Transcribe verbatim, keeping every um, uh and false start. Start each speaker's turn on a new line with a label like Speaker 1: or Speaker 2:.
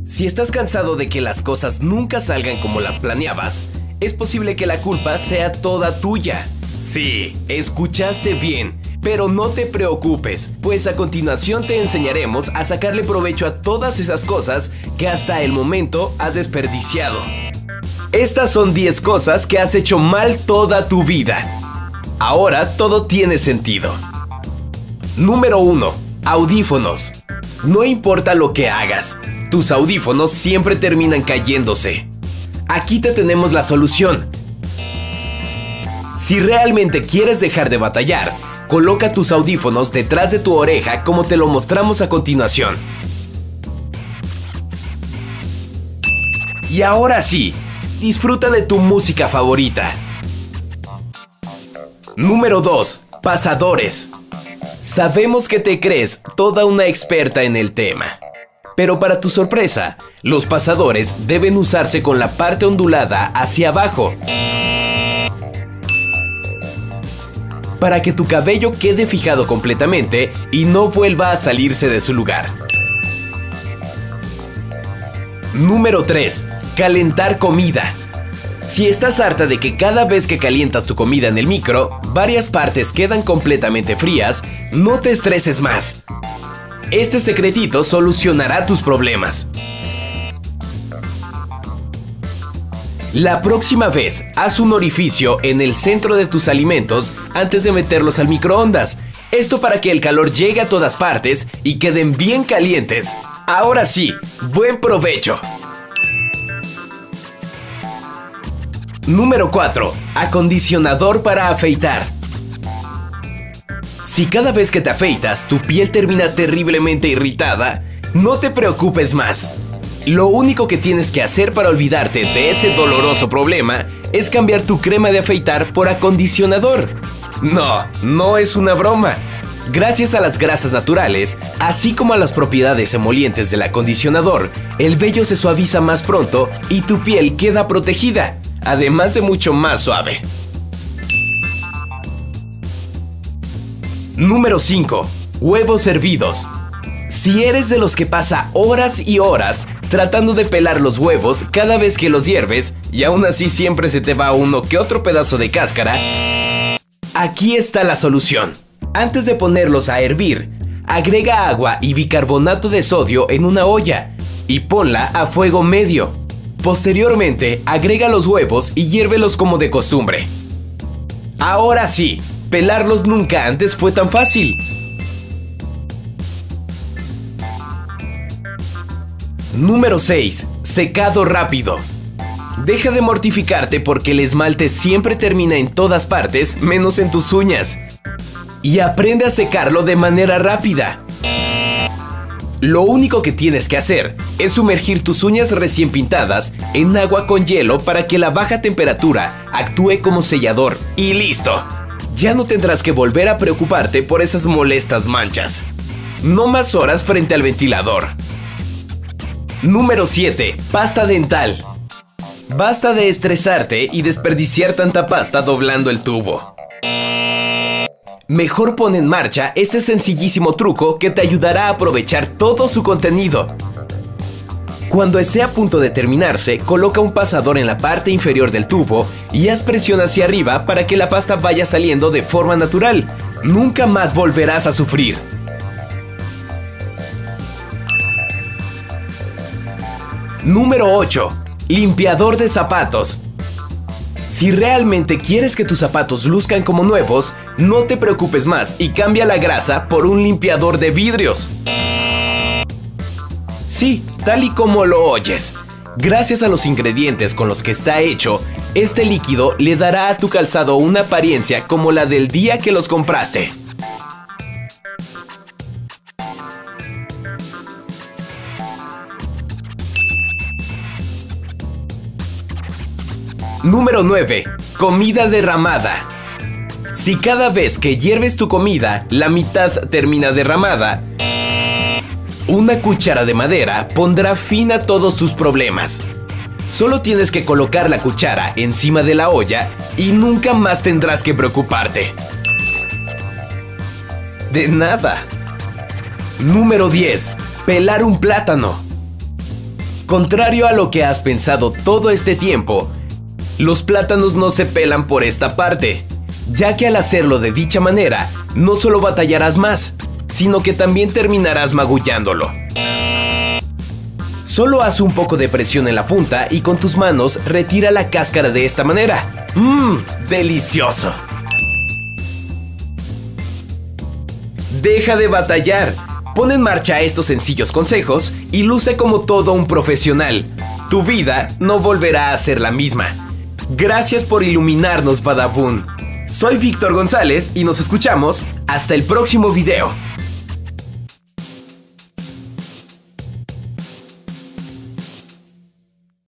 Speaker 1: Si estás cansado de que las cosas nunca salgan como las planeabas, es posible que la culpa sea toda tuya. Sí, escuchaste bien, pero no te preocupes, pues a continuación te enseñaremos a sacarle provecho a todas esas cosas que hasta el momento has desperdiciado. Estas son diez cosas que has hecho mal toda tu vida. Ahora todo tiene sentido. Número uno. Audífonos. No importa lo que hagas, tus audífonos siempre terminan cayéndose. Aquí te tenemos la solución. Si realmente quieres dejar de batallar, coloca tus audífonos detrás de tu oreja como te lo mostramos a continuación. Y ahora sí, disfruta de tu música favorita. Número dos. Pasadores. Sabemos que te crees toda una experta en el tema, pero para tu sorpresa, los pasadores deben usarse con la parte ondulada hacia abajo, para que tu cabello quede fijado completamente y no vuelva a salirse de su lugar. Número tres. Calentar comida. Si estás harta de que cada vez que calientas tu comida en el micro, varias partes quedan completamente frías, no te estreses más. Este secretito solucionará tus problemas. La próxima vez, haz un orificio en el centro de tus alimentos antes de meterlos al microondas. Esto para que el calor llegue a todas partes y queden bien calientes. Ahora sí, buen provecho. Número cuatro. Acondicionador para afeitar. Si cada vez que te afeitas tu piel termina terriblemente irritada, no te preocupes más. Lo único que tienes que hacer para olvidarte de ese doloroso problema es cambiar tu crema de afeitar por acondicionador. No, no es una broma. Gracias a las grasas naturales, así como a las propiedades emolientes del acondicionador, el vello se suaviza más pronto y tu piel queda protegida, además de mucho más suave. Número cinco. Huevos hervidos. Si eres de los que pasa horas y horas tratando de pelar los huevos cada vez que los hierves y aún así siempre se te va uno que otro pedazo de cáscara, aquí está la solución. Antes de ponerlos a hervir, agrega agua y bicarbonato de sodio en una olla y ponla a fuego medio. Posteriormente, agrega los huevos y hiérvelos como de costumbre. Ahora sí, pelarlos nunca antes fue tan fácil. Número seis. Secado rápido. Deja de mortificarte porque el esmalte siempre termina en todas partes menos en tus uñas. Y aprende a secarlo de manera rápida. Lo único que tienes que hacer es sumergir tus uñas recién pintadas en agua con hielo para que la baja temperatura actúe como sellador y listo. Ya no tendrás que volver a preocuparte por esas molestas manchas. No más horas frente al ventilador. Número siete. Pasta dental. Basta de estresarte y desperdiciar tanta pasta doblando el tubo. Mejor pon en marcha este sencillísimo truco que te ayudará a aprovechar todo su contenido. Cuando esté a punto de terminarse, coloca un pasador en la parte inferior del tubo y haz presión hacia arriba para que la pasta vaya saliendo de forma natural. Nunca más volverás a sufrir. Número ocho. Limpiador de zapatos. Si realmente quieres que tus zapatos luzcan como nuevos, no te preocupes más y cambia la grasa por un limpiador de vidrios. Sí, tal y como lo oyes. Gracias a los ingredientes con los que está hecho, este líquido le dará a tu calzado una apariencia como la del día que los compraste. Número nueve. Comida derramada. Si cada vez que hierves tu comida, la mitad termina derramada, una cuchara de madera pondrá fin a todos tus problemas. Solo tienes que colocar la cuchara encima de la olla y nunca más tendrás que preocuparte. De nada. Número diez. Pelar un plátano. Contrario a lo que has pensado todo este tiempo, los plátanos no se pelan por esta parte, ya que al hacerlo de dicha manera, no solo batallarás más, sino que también terminarás magullándolo. Solo haz un poco de presión en la punta y con tus manos retira la cáscara de esta manera. ¡Mmm! ¡Delicioso! Deja de batallar. Pon en marcha estos sencillos consejos y luce como todo un profesional. Tu vida no volverá a ser la misma. Gracias por iluminarnos, Badaboom. Soy Víctor González y nos escuchamos hasta el próximo video.